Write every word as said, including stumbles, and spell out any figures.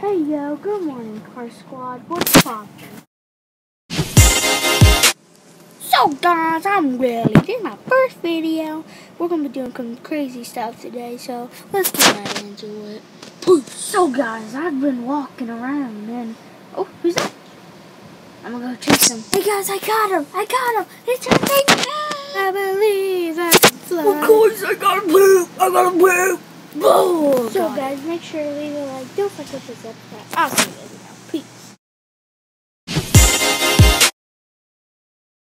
Hey yo, good morning, Car Squad. What's poppin'? So guys, I'm Willy. This is my first video. We're gonna be doing some crazy stuff today, so let's get right into it. So guys, I've been walking around and oh, who's that? I'm gonna go chase him. Hey guys, I got him! I got him! It's our big I believe I can fly. Of course, I got a blue! I got a blue! Boom! So guys, make sure to leave a like. Don't forget to subscribe. I'll see you.